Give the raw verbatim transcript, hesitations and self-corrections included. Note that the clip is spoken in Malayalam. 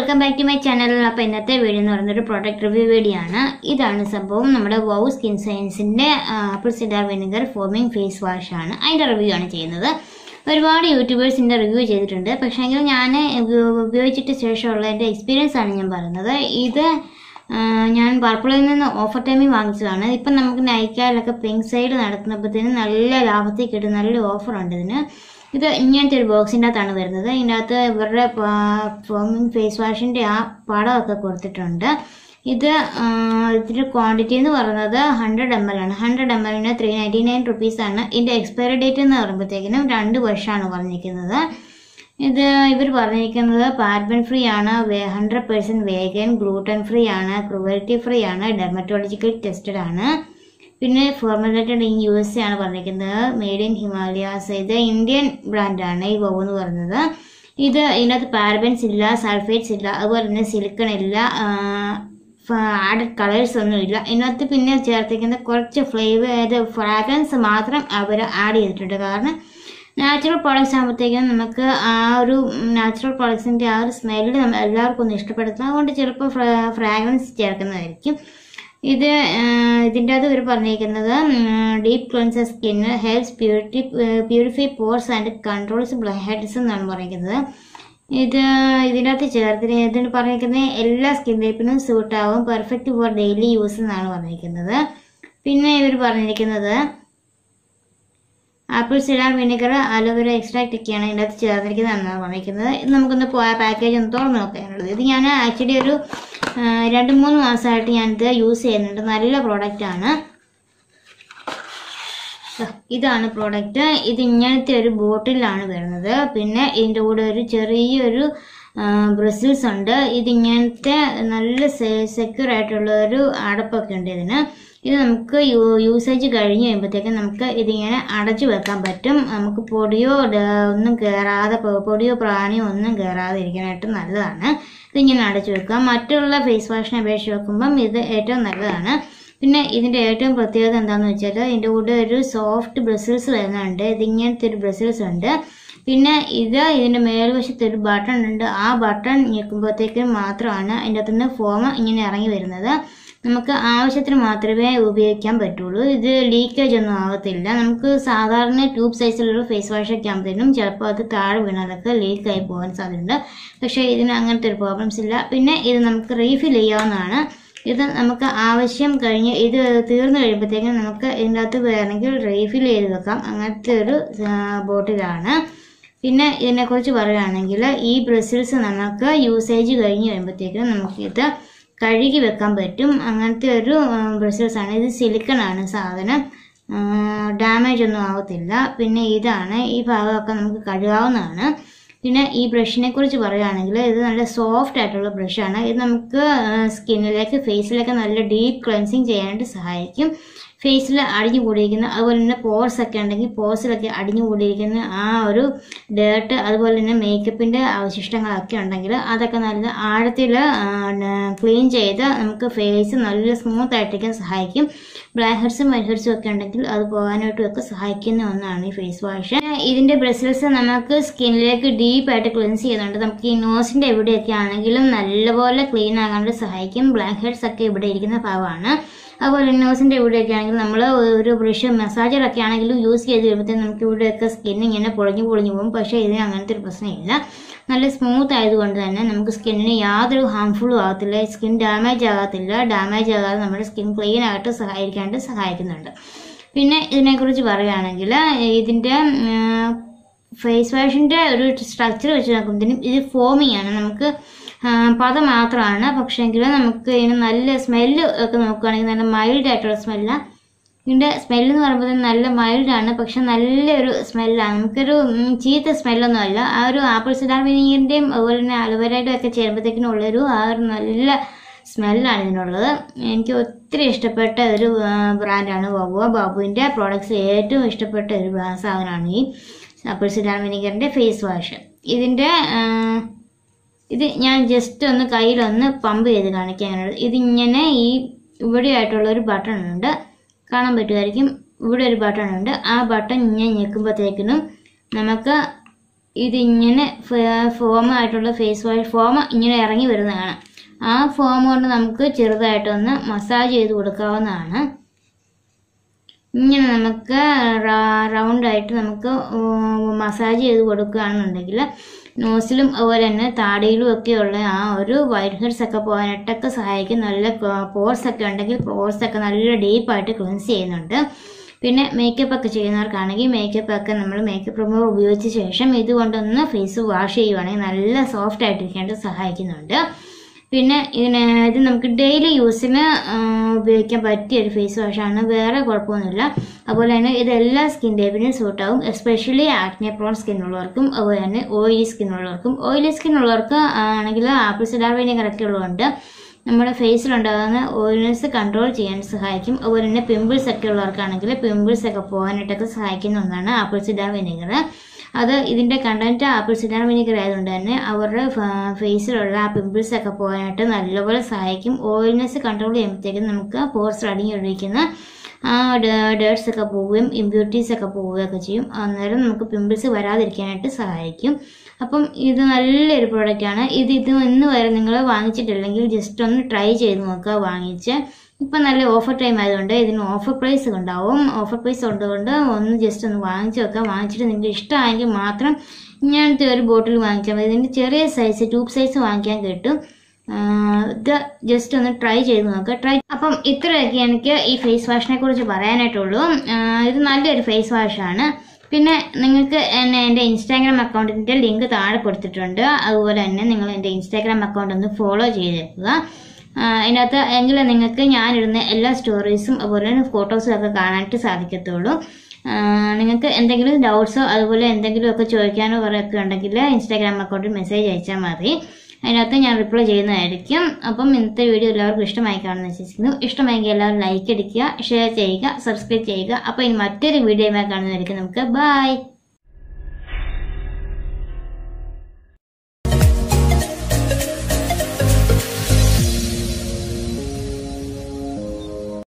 welcome back to my channel. അപ്പോൾ ഇന്നത്തെ വീഡിയോ എന്ന് പറയുന്നത് ഒരു പ്രോഡക്റ്റ് റിവ്യൂ വീഡിയോ ആണ്. ഇതാണ് സംഭവം നമ്മുടെ വൗ സ്കിൻ സയൻസിന്റെ apple cider vinegar foaming face wash ആണ്. അതിന്റെ റിവ്യൂ ആണ് ചെയ്യുന്നത്. ഒരുപാട് യൂട്യൂബേഴ്സിന്റെ റിവ്യൂ ചെയ്തിട്ടുണ്ട്. പക്ഷേ എങ്കിലും ഞാൻ ഉപയോഗിച്ചിട്ട് ശേഷമുള്ള എൻ്റെ എക്സ്പീരിയൻസ് ആണ് ഞാൻ പറയുന്നത്. ഇത് ഞാൻ പർപ്പിളിൽ നിന്ന് ഓഫർ ടൈമിൽ വാങ്ങിച്ചതാണ്. ഇപ്പം നമുക്ക് നൈക്കായിലൊക്കെ പിങ്ക് സൈഡ് നടത്തുന്നപ്പോഴത്തേനും നല്ല ലാഭത്തിൽ കിട്ടും. നല്ല ഓഫറുണ്ട് ഇതിന്. ഇത് ഇങ്ങനത്തെ ഒരു ബോക്സിൻ്റെ അകത്താണ് വരുന്നത്. ഇതിനകത്ത് ഇവരുടെ ഫോമിങ് ഫേസ് വാഷിൻ്റെ ആ പടമൊക്കെ കൊടുത്തിട്ടുണ്ട്. ഇത് ഇതിൻ്റെ ക്വാണ്ടിറ്റി എന്ന് പറയുന്നത് ഹൺഡ്രഡ് എം എൽ ആണ്. ഹൺഡ്രഡ് എം എല്ലിന് ത്രീ നയൻറ്റി നയൻ റുപ്പീസാണ്. ഇതിൻ്റെ എക്സ്പയറി ഡേറ്റ് എന്ന് പറയുമ്പോഴത്തേക്കിനും രണ്ട് വർഷമാണ് പറഞ്ഞിരിക്കുന്നത്. ഇത് ഇവർ പറഞ്ഞിരിക്കുന്നത് പാരബൻ ഫ്രീ ആണ്, hundred percent vegan, gluten free ആണ്, ക്രൂവൽറ്റി ഫ്രീ ആണ്, ഡെർമറ്റോളജിക്കൽ ടെസ്റ്റഡ് ആണ്, പിന്നെ formulated in U S A ആണ് പറഞ്ഞിരിക്കുന്നത്, മെയ്ഡ് ഇൻ ഹിമാലയാസ്. ഇത് ഇന്ത്യൻ ബ്രാൻഡാണ് ഈ വൗ എന്ന് പറയുന്നത്. ഇത് ഇതിനകത്ത് പാരബൻസ് ഇല്ല, സൾഫേറ്റ്സ് ഇല്ല, അതുപോലെ തന്നെ സിലിക്കൺ ഇല്ല, ആഡഡ് കളേഴ്സ് ഒന്നും ഇല്ല. ഇതിനകത്ത് പിന്നെ ചേർത്തിരിക്കുന്ന കുറച്ച് ഫ്ലേവർ ഇത് ഫ്രാഗ്രൻസ് മാത്രം അവർ ആഡ് ചെയ്തിട്ടുണ്ട്. കാരണം നാച്ചുറൽ പ്രോഡക്റ്റ്സ് ആകുമ്പോഴത്തേക്കും നമുക്ക് ആ ഒരു നാച്ചുറൽ പ്രോഡക്ട്സിൻ്റെ ആ ഒരു സ്മെല്ല് നമ്മൾ എല്ലാവർക്കും ഒന്നും ഇഷ്ടപ്പെടുത്തും. അതുകൊണ്ട് ചിലപ്പോൾ ഫ്രാഗ്രൻസ് ചേർക്കുന്നതായിരിക്കും. ഇത് ഇതിൻ്റെ അത് ഇവർ പറഞ്ഞിരിക്കുന്നത് deep cleanser skin, helps purity purify pores and controls blackheads എന്നാണ് പറഞ്ഞിരിക്കുന്നത്. ഇത് ഇതിൻ്റെ അകത്ത് ചേർത്തിന് ഇതിന് പറഞ്ഞിരിക്കുന്നത് എല്ലാ സ്കിൻ ടൈപ്പിനും സൂട്ടാവും, പെർഫെക്റ്റ് ഫോർ ഡെയിലി യൂസ് എന്നാണ് പറഞ്ഞിരിക്കുന്നത്. പിന്നെ ഇവർ പറഞ്ഞിരിക്കുന്നത് apple cider vinegar, aloe vera extract ഒക്കെയാണ് ഇതിൻ്റെ അകത്ത് ചേർന്നിരിക്കുന്നത് എന്നാണ് പറഞ്ഞിരിക്കുന്നത്. ഇത് നമുക്കൊന്ന് പാക്കേജ് ഒന്ന് തുറന്ന് നോക്കാനുള്ളത്. ഇത് ഞാൻ ആക്ച്വലി ഒരു രണ്ട് മൂന്ന് മാസമായിട്ട് ഞാനിത് യൂസ് ചെയ്യുന്നുണ്ട്. നല്ല പ്രോഡക്റ്റാണ്. ഇതാണ് പ്രോഡക്റ്റ്. ഇത് ഇങ്ങനത്തെ ഒരു ബോട്ടിലാണ് വരുന്നത്. പിന്നെ ഇതിൻ്റെ കൂടെ ഒരു ചെറിയൊരു ബ്രസിൽസ് ഉണ്ട്. ഇതിങ്ങനത്തെ നല്ല സെക്യൂർ ആയിട്ടുള്ള ഒരു അടപ്പൊക്കെ ഉണ്ട് ഇതിന്. ഇത് നമുക്ക് യൂസേജ് കഴിഞ്ഞ് കഴിയുമ്പോഴത്തേക്കും നമുക്ക് ഇതിങ്ങനെ അടച്ചു വെക്കാൻ പറ്റും. നമുക്ക് പൊടിയോ ഒന്നും കയറാതെ പൊടിയോ പ്രാണിയോ ഒന്നും കയറാതെ ഇരിക്കാനായിട്ട് നല്ലതാണ്. ഇതിങ്ങനെ അടച്ചു വെക്കാം. മറ്റുള്ള ഫേസ് വാഷിനെ അപേക്ഷിച്ച് വെക്കുമ്പം ഇത് ഏറ്റവും നല്ലതാണ്. പിന്നെ ഇതിൻ്റെ ഏറ്റവും പ്രത്യേകത എന്താണെന്ന് വെച്ചാൽ ഇതിൻ്റെ കൂടെ ഒരു സോഫ്റ്റ് ബ്രസിൽസ് വരുന്നുണ്ട്. ഇതിങ്ങനത്തെ ഒരു ബ്രസിൽസ് ഉണ്ട്. പിന്നെ ഇത് ഇതിൻ്റെ മേൽവശത്ത് ഒരു ബട്ടൺ ഉണ്ട്. ആ ബട്ടൺ ഞെക്കുമ്പോഴത്തേക്കും മാത്രമാണ് അതിൻ്റെ അകത്തുനിന്ന് ഫോം ഇങ്ങനെ ഇറങ്ങി വരുന്നത്. നമുക്ക് ആവശ്യത്തിന് മാത്രമേ ഉപയോഗിക്കാൻ പറ്റുള്ളൂ. ഇത് ലീക്കേജ് ഒന്നും ആകത്തില്ല. നമുക്ക് സാധാരണ ട്യൂബ് സൈസിലുള്ള ഫേസ് വാഷൊക്കെ ആകുമ്പോഴത്തേനും ചിലപ്പോൾ അത് താഴെ വീണാലൊക്കെ ലീക്കായി പോകാൻ സാധ്യതയുണ്ട്. പക്ഷേ ഇതിന് അങ്ങനത്തെ ഒരു പ്രോബ്ലംസ് ഇല്ല. പിന്നെ ഇത് നമുക്ക് റീഫിൽ ചെയ്യാവുന്നതാണ്. ഇത് നമുക്ക് ആവശ്യം കഴിഞ്ഞ് ഇത് തീർന്നു കഴിയുമ്പോഴത്തേക്കും നമുക്ക് ഇതിൻ്റെ അകത്ത് വേണമെങ്കിൽ റീഫിൽ ചെയ്ത് വെക്കാം. അങ്ങനത്തെ ഒരു ബോട്ടിലാണ്. പിന്നെ ഇതിനെക്കുറിച്ച് പറയുകയാണെങ്കിൽ ഈ ബ്രസിൽസ് നമുക്ക് യൂസേജ് കഴിഞ്ഞ് കഴിയുമ്പോഴത്തേക്കും നമുക്കിത് കഴുകി വെക്കാൻ പറ്റും. അങ്ങനത്തെ ഒരു ബ്രസിൽസ് ആണ്. ഇത് സിലിക്കൺ ആണ് സാധനം, ഡാമേജ് ഒന്നും ആവത്തില്ല. പിന്നെ ഇതാണ് ഈ ഭാഗമൊക്കെ നമുക്ക് കഴുകാവുന്നതാണ്. പിന്നെ ഈ ബ്രഷിനെ കുറിച്ച് പറയുകയാണെങ്കിൽ ഇത് നല്ല സോഫ്റ്റ് ആയിട്ടുള്ള ബ്രഷാണ്. ഇത് നമുക്ക് സ്കിന്നിലേക്ക് ഫേസിലേക്ക് നല്ല ഡീപ്പ് ക്ലെൻസിങ് ചെയ്യാനായിട്ട് സഹായിക്കും. ഫേസിൽ അടിഞ്ഞു കൂടിയിരിക്കുന്ന അതുപോലെ തന്നെ പോർസ് ഒക്കെ ഉണ്ടെങ്കിൽ പോർസിലൊക്കെ അടിഞ്ഞു കൂടിയിരിക്കുന്ന ആ ഒരു ഡേർട്ട് അതുപോലെ തന്നെ മേക്കപ്പിൻ്റെ അവശിഷ്ടങ്ങളൊക്കെ ഉണ്ടെങ്കിൽ അതൊക്കെ നല്ല ആഴത്തിൽ ക്ലീൻ ചെയ്ത് നമുക്ക് ഫേസ് നല്ല സ്മൂത്ത് ആയിട്ടിരിക്കാൻ സഹായിക്കും. ബ്ലാക്ക് ഹെഡ്സും വൈറ്റ് ഹെഡ്സും ഒക്കെ ഉണ്ടെങ്കിൽ അത് പോകാനായിട്ടും ഒക്കെ സഹായിക്കുന്ന ഒന്നാണ് ഈ ഫേസ് വാഷ്. ഇതിൻ്റെ ബ്രസിൽസ് നമുക്ക് സ്കിന്നിലേക്ക് ഡീപ്പായിട്ട് ക്ലീൻസ് ചെയ്യുന്നുണ്ട്. നമുക്ക് ഈ നോസിൻ്റെ എവിടെയൊക്കെ ആണെങ്കിലും നല്ലപോലെ ക്ലീൻ ആകാനായിട്ട് സഹായിക്കും. ബ്ലാക്ക് ഹെഡ്സ് ഒക്കെ ഇവിടെ ഇരിക്കുന്ന ഭാഗമാണ്. അതുപോലെ നോസിൻ്റെ ഇവിടെയൊക്കെ ആണെങ്കിൽ നമ്മൾ ഒരു ബ്രഷ് മസാജറൊക്കെ ആണെങ്കിലും യൂസ് ചെയ്ത് കഴിയുമ്പോഴത്തേക്കും നമുക്ക് ഇവിടെയൊക്കെ സ്കിൻ ഇങ്ങനെ പൊളിഞ്ഞു പൊളിഞ്ഞു പോകും. പക്ഷേ ഇതിന് അങ്ങനത്തെ ഒരു പ്രശ്നമില്ല. നല്ല സ്മൂത്ത് ആയതുകൊണ്ട് തന്നെ നമുക്ക് സ്കിന്നിന് യാതൊരു ഹാംഫുള്ളും ആകത്തില്ല. സ്കിൻ ഡാമേജ് ആകത്തില്ല. ഡാമേജ് ആകാതെ നമ്മുടെ സ്കിൻ ക്ലീൻ ആയിട്ട് സഹായിക്കാനായിട്ട് സഹായിക്കുന്നുണ്ട്. പിന്നെ ഇതിനെക്കുറിച്ച് പറയുകയാണെങ്കിൽ ഇതിൻ്റെ ഫേസ് വാഷിൻ്റെ ഒരു സ്ട്രക്ചർ വെച്ച് നോക്കുമ്പോഴത്തേനും ഇത് ഫോമിങ് ആണ്. നമുക്ക് പദം മാത്രമാണ്. പക്ഷേങ്കിൽ നമുക്ക് ഇതിന് നല്ല സ്മെല്ല് ഒക്കെ നോക്കുകയാണെങ്കിൽ നല്ല മൈൽഡ് ആയിട്ടുള്ള സ്മെല്ലാണ്. ഇതിൻ്റെ സ്മെല്ല് എന്ന് പറയുമ്പോൾ നല്ല മൈൽഡാണ്. പക്ഷെ നല്ലൊരു സ്മെല്ലാണ്. നമുക്കൊരു ചീത്ത സ്മെല്ലൊന്നും അല്ല. ആ ഒരു ആപ്പിൾ സിഡർ വിനെഗറിൻ്റെയും അതുപോലെ തന്നെ അലോവേരയുടെ ഒക്കെ ചേരുമ്പോഴത്തേക്കിനും ഉള്ളൊരു ആ ഒരു നല്ല സ്മെല്ലാണ് ഇതിനുള്ളത്. എനിക്ക് ഒത്തിരി ഇഷ്ടപ്പെട്ട ഒരു ബ്രാൻഡാണ് വൗ. ബാബുവിൻ്റെ പ്രോഡക്ട്സ് ഏറ്റവും ഇഷ്ടപ്പെട്ട ഒരു സാധനമാണ് ഈ ആപ്പിൾ സിഡർ വിനെഗറിൻ്റെ ഫേസ് വാഷ്. ഇതിൻ്റെ ഇത് ഞാൻ ജസ്റ്റ് ഒന്ന് കയ്യിലൊന്ന് പമ്പ് ചെയ്ത് കാണിക്കാനുള്ളത്. ഇതിങ്ങനെ ഈ ഇവിടെ ആയിട്ടുള്ള ഒരു ബട്ടൺ ഉണ്ട്, കാണാൻ പറ്റുമായിരിക്കും. ഇവിടെ ഒരു ബട്ടൺ ഉണ്ട്. ആ ബട്ടൺ ഇങ്ങനെ ഞെക്കുമ്പോഴത്തേക്കിനും നമുക്ക് ഇതിങ്ങനെ ഫോം ആയിട്ടുള്ള ഫേസ് വാഷ് ഫോം ഇങ്ങനെ ഇറങ്ങി വരുന്നതാണ്. ആ ഫോം കൊണ്ട് നമുക്ക് ചെറുതായിട്ടൊന്ന് മസാജ് ചെയ്ത് കൊടുക്കാവുന്നതാണ്. ഇങ്ങനെ നമുക്ക് റൗണ്ടായിട്ട് നമുക്ക് മസാജ് ചെയ്ത് കൊടുക്കുകയാണെന്നുണ്ടെങ്കിൽ നോസിലും അതുപോലെ തന്നെ താടിയിലും ഒക്കെയുള്ള ആ ഒരു വൈറ്റ് ഹെഡ്സ് ഒക്കെ പോകാനായിട്ടൊക്കെ സഹായിക്കും. നല്ല പോർസ് ഒക്കെ ഉണ്ടെങ്കിൽ പോർസ് ഒക്കെ നല്ല ഡീപ്പായിട്ട് ക്ലെൻസ് ചെയ്യുന്നുണ്ട്. പിന്നെ മേക്കപ്പ് ഒക്കെ ചെയ്യുന്നവർക്കാണെങ്കിൽ മേക്കപ്പ് ഒക്കെ നമ്മൾ മേക്കപ്പ് റിമൂവർ ഉപയോഗിച്ച ശേഷം ഇതുകൊണ്ടൊന്ന് ഫേസ് വാഷ് ചെയ്യുവാണെങ്കിൽ നല്ല സോഫ്റ്റ് ആയിട്ടിരിക്കാനായിട്ട് സഹായിക്കുന്നുണ്ട്. പിന്നെ ഇതിന് ഇത് നമുക്ക് ഡെയിലി യൂസിന് ഉപയോഗിക്കാൻ പറ്റിയ ഒരു ഫേസ് വാഷാണ്, വേറെ കുഴപ്പമൊന്നുമില്ല. അതുപോലെ തന്നെ ഇത് എല്ലാ സ്കിൻ ടൈപ്പിനും സൂട്ടാവും, എസ്പെഷ്യലി ആക്നെ പ്രോൺ സ്കിൻ ഉള്ളവർക്കും അതുപോലെ തന്നെ ഓയിലി സ്കിൻ ഉള്ളവർക്കും. ഓയിലി സ്കിൻ ഉള്ളവർക്ക് ആണെങ്കിൽ ആപ്പിൾ സിഡാർ വിനെഗർ ഒക്കെ ഉള്ളതുകൊണ്ട് നമ്മുടെ ഫേസിലുണ്ടാകുന്ന ഓയിൽനെസ് കൺട്രോൾ ചെയ്യാൻ സഹായിക്കും. അതുപോലെ തന്നെ പിമ്പിൾസ് ഒക്കെ ഉള്ളവർക്കാണെങ്കിൽ പിമ്പിൾസ് ഒക്കെ പോകാനായിട്ടൊക്കെ സഹായിക്കുന്ന ഒന്നാണ് ആപ്പിൾ സിഡാർ വിനെഗർ. അത് ഇതിൻ്റെ കണ്ടന്റ് ആപ്പിൾ സിഡാർ വിനെഗർ ആയതുകൊണ്ട് തന്നെ അവരുടെ ഫേസിലുള്ള ആ പിമ്പിൾസ് ഒക്കെ പോകാനായിട്ട് നല്ലപോലെ സഹായിക്കും. ഓയിൽനെസ് കൺട്രോൾ ചെയ്യുമ്പോഴത്തേക്കും നമുക്ക് പോർസ് അടങ്ങി ഒഴിക്കുന്ന ആ ഡേർട്സ് ഒക്കെ പോവുകയും ഇമ്പ്യൂരിറ്റീസ് ഒക്കെ പോവുകയൊക്കെ ചെയ്യും. അന്നേരം നമുക്ക് പിമ്പിൾസ് വരാതിരിക്കാനായിട്ട് സഹായിക്കും. അപ്പം ഇത് നല്ലൊരു പ്രോഡക്റ്റാണ്. ഇത് ഇത് ഇന്ന് വരെ നിങ്ങൾ വാങ്ങിച്ചിട്ടില്ലെങ്കിൽ ജസ്റ്റ് ഒന്ന് ട്രൈ ചെയ്ത് നോക്കുക വാങ്ങിച്ച്. ഇപ്പം നല്ല ഓഫർ ടൈം ആയതുകൊണ്ട് ഇതിന് ഓഫർ പ്രൈസ് ഉണ്ടാവും. ഓഫർ പ്രൈസ് ഉള്ളതുകൊണ്ട് ഒന്ന് ജസ്റ്റ് ഒന്ന് വാങ്ങിച്ച് വെക്കുക. വാങ്ങിച്ചിട്ട് നിങ്ങൾക്ക് ഇഷ്ടമായെങ്കിൽ മാത്രം ഇങ്ങനത്തെ ഒരു ബോട്ടിൽ വാങ്ങിച്ചാൽ മതി. ഇതിൻ്റെ ചെറിയ സൈസ് ട്യൂബ് സൈസ് വാങ്ങിക്കാൻ കിട്ടും. ഇത് ജസ്റ്റ് ഒന്ന് ട്രൈ ചെയ്ത് നോക്കുക. ട്രൈ അപ്പം ഇത്രയൊക്കെ എനിക്ക് ഈ ഫേസ് വാഷിനെ കുറിച്ച് പറയാനായിട്ടുള്ളൂ. ഇത് നല്ലൊരു ഫേസ് വാഷാണ്. പിന്നെ നിങ്ങൾക്ക് എന്നെ എൻ്റെ ഇൻസ്റ്റാഗ്രാം അക്കൗണ്ടിൻ്റെ ലിങ്ക് താഴെ കൊടുത്തിട്ടുണ്ട്. അതുപോലെ തന്നെ നിങ്ങൾ എൻ്റെ ഇൻസ്റ്റാഗ്രാം അക്കൗണ്ട് ഒന്ന് ഫോളോ ചെയ്തേക്കുക. അതിനകത്ത് എങ്കിലും നിങ്ങൾക്ക് ഞാനിടുന്ന എല്ലാ സ്റ്റോറീസും അതുപോലെ തന്നെ ഫോട്ടോസും ഒക്കെ കാണാനായിട്ട് സാധിക്കത്തുള്ളൂ. നിങ്ങൾക്ക് എന്തെങ്കിലും ഡൗട്ട്സോ അതുപോലെ എന്തെങ്കിലുമൊക്കെ ചോദിക്കാനോ പറയൊക്കെ ഉണ്ടെങ്കിൽ ഇൻസ്റ്റാഗ്രാം അക്കൗണ്ടിൽ മെസ്സേജ് അയച്ചാൽ മതി. അതിനകത്ത് ഞാൻ റിപ്ലൈ ചെയ്യുന്നതായിരിക്കും. അപ്പം ഇന്നത്തെ വീഡിയോ എല്ലാവർക്കും ഇഷ്ടമായി കാണുമെന്ന് വിശ്വസിക്കുന്നു. ഇഷ്ടമായെങ്കിൽ എല്ലാവരും ലൈക്ക് അടിക്കുക, ഷെയർ ചെയ്യുക, സബ്സ്ക്രൈബ് ചെയ്യുക. അപ്പോൾ ഇനി മറ്റൊരു വീഡിയോയുമായി കാണുന്നതായിരിക്കും. നമുക്ക് ബൈ.